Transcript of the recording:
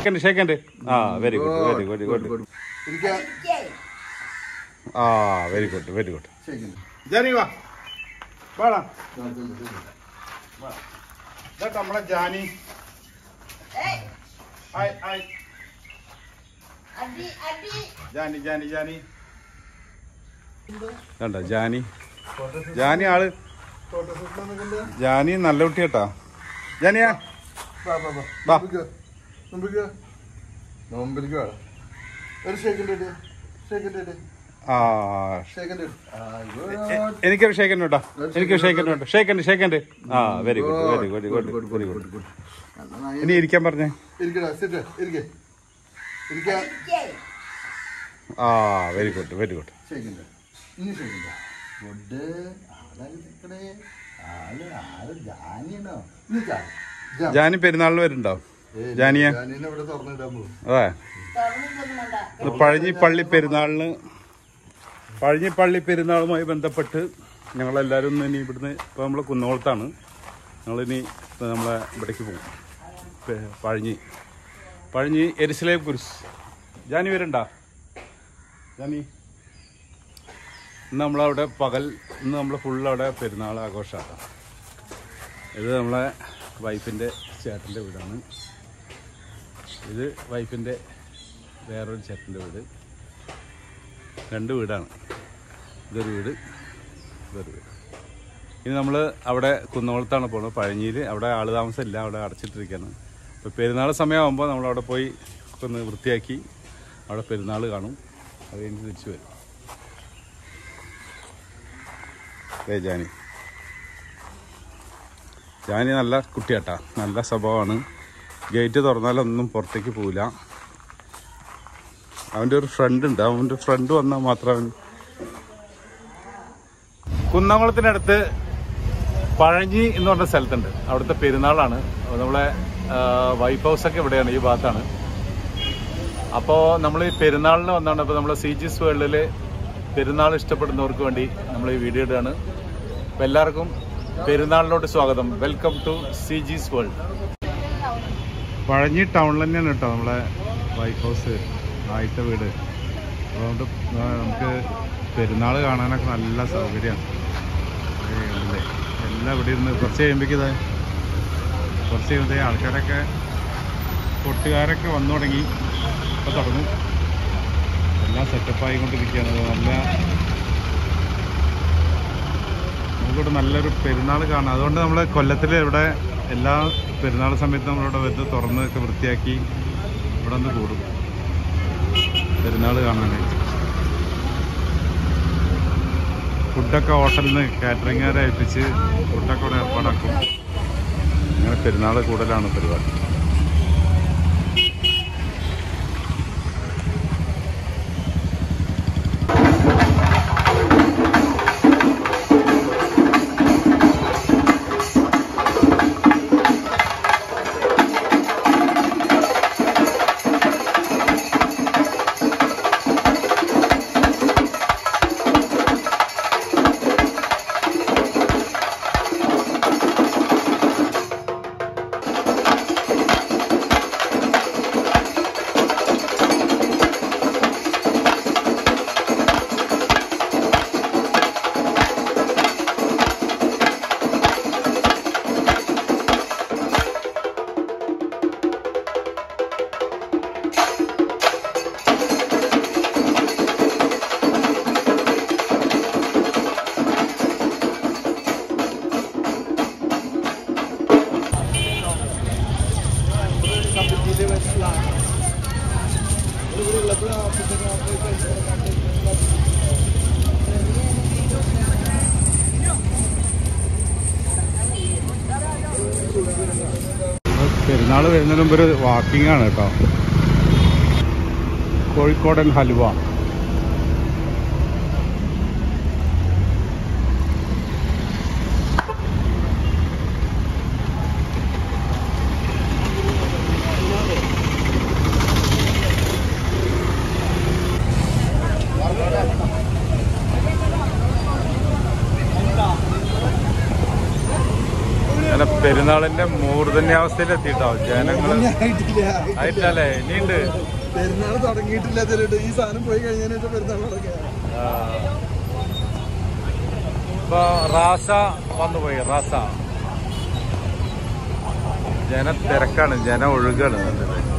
ഷേക്കൻഡ്. ആ very good very good good. ആ very good very good. Jani വാ വാടാ. ഇതാ നമ്മളെ ജാനി. ജാനി ജാനി ജാനി കണ്ട ജാനി. ജാനി ആള് ജാനി നല്ല കുട്ടി കേട്ടാ. ജാനിയാ എനിക്ക് ഷേക്കൻഡ് കേട്ടോ. എനിക്ക് ഷേക്കൻഡ് കേട്ടോ. ഷേക്കൻഡ്. ആ very good very good good very good. ഇനി ഇരിക്കാൻ പറഞ്ഞേ. ആ very good very good. Jani പെരുന്നാളിന് വരുന്നുണ്ടാവും. ജാനിയെ അതെ പഴഞ്ഞിപ്പള്ളി പെരുന്നാളുമായി ബന്ധപ്പെട്ട് ഞങ്ങളെല്ലാവരും ഇനി ഇവിടുന്ന് ഇപ്പോൾ നമ്മൾ കുന്നോളത്താണ്. ഞങ്ങളിനി നമ്മളെ ഇവിടേക്ക് പോകും. പഴഞ്ഞി എരുസലേം കുരിശ്. ജാനി വരുന്നുണ്ടോ? ജാനി ഇന്ന് നമ്മളവിടെ ഇന്ന് നമ്മൾ ഫുള്ളവിടെ പെരുന്നാൾ ആഘോഷമാണ്. ഇത് നമ്മളെ വൈഫിൻ്റെ ചേട്ടൻ്റെ വീടാണ്. ഇത് വൈഫിൻ്റെ വേറൊരു ചേട്ടൻ്റെ വീട്. 2 വീടാണ്. ഇതൊരു വീട് ഇതൊരു വീട്. ഇനി നമ്മൾ അവിടെ കുന്നോളത്താണ് പോകുന്നത്. പഴഞ്ഞിയിൽ അവിടെ ആൾ താമസമില്ല, അവിടെ അടച്ചിട്ടിരിക്കുകയാണ്. അപ്പോൾ പെരുന്നാൾ സമയമാകുമ്പോൾ നമ്മളവിടെ പോയി ഒന്ന് വൃത്തിയാക്കി അവിടെ പെരുന്നാൾ കാണും. അത് കഴിഞ്ഞ് തിരിച്ചു വരും. ജാനി നല്ല കുട്ടിയാട്ടാ, നല്ല സ്വഭാവമാണ്. ഗേറ്റ് തുറന്നാലൊന്നും പുറത്തേക്ക് പോവില്ല. അവൻ്റെ ഒരു ഫ്രണ്ട് ഉണ്ട്. അവൻ്റെ ഫ്രണ്ട് വന്നാൽ മാത്രം അവൻ. കുന്നംകുളത്തിനടുത്ത് പഴഞ്ഞി എന്ന് പറഞ്ഞ സ്ഥലത്തുണ്ട്. അവിടുത്തെ പെരുന്നാളാണ്. നമ്മളെ വൈഫ് ഹൗസൊക്കെ ഇവിടെയാണ്, ഈ ഭാഗത്താണ്. അപ്പോൾ നമ്മൾ ഈ പെരുന്നാളിന് വന്നാണ്. അപ്പോൾ നമ്മളെ CG's വേൾഡിൽ പെരുന്നാൾ ഇഷ്ടപ്പെടുന്നവർക്ക് വേണ്ടി നമ്മൾ ഈ വീഡിയോ ഇടുകയാണ്. അപ്പോൾ എല്ലാവർക്കും പെരുന്നാളിലോട്ട് സ്വാഗതം. Welcome to CG's world. Pazhanji ടൗണിൽ തന്നെയാണ് കേട്ടോ നമ്മളെ വൈഫ് ഹൗസ്, ആദ്യത്തെ വീട്. അതുകൊണ്ട് നമുക്ക് പെരുന്നാൾ കാണാനൊക്കെ നല്ല സൗകര്യമാണ്. എല്ലാം ഇവിടെ ഇരുന്ന് കുറച്ച് കഴിയുമ്പോഴേ ആൾക്കാരൊക്കെ കൊട്ടുകാരൊക്കെ വന്നു തുടങ്ങി. ഇപ്പോൾ തുടങ്ങും. എല്ലാം സെറ്റപ്പായിക്കൊണ്ടിരിക്കുകയാണ്. നമുക്കിവിടെ നല്ലൊരു പെരുന്നാൾ കാണാം. അതുകൊണ്ട് നമ്മൾ കൊല്ലത്തിൽ ഇവിടെ എല്ലാ പെരുന്നാൾ സമയത്തും നമ്മളിവിടെ വെച്ച് തുറന്നൊക്കെ വൃത്തിയാക്കി ഇവിടെ ഒന്ന് കൂടും പെരുന്നാൾ കാണാനായിട്ട്. ഫുഡൊക്കെ ഹോട്ടലിൽ നിന്ന് കാറ്ററിംഗുകാരെ ഏൽപ്പിച്ച് ഫുഡൊക്കെ ഇവിടെ ഏർപ്പാടാക്കും. അങ്ങനെ പെരുന്നാൾ കൂടുതലാണ് പരിപാടി. പെരുന്നാൾ വരുന്നതിന് മുമ്പ് ഒരു വാക്കിംഗ് ആണ് കേട്ടോ. കോഴിക്കോടൻ ഹലുവ. പെരുന്നാളിന്റെ മൂർധന്യാവസ്ഥയിലെത്തിട്ടോ ജനങ്ങള്. ആയിട്ടല്ലേ ഇനിയുണ്ട് പെരുന്നാൾ തുടങ്ങിയിട്ടില്ല. ഈ സാധനം പോയി കഴിഞ്ഞതിന് ശേഷം പെരുന്നാൾ തുടങ്ങിയ. ഇപ്പൊ റാസ വന്നുപോയി. റാസ ജന തിരക്കാണ്, ജന ഒഴുകാണ്.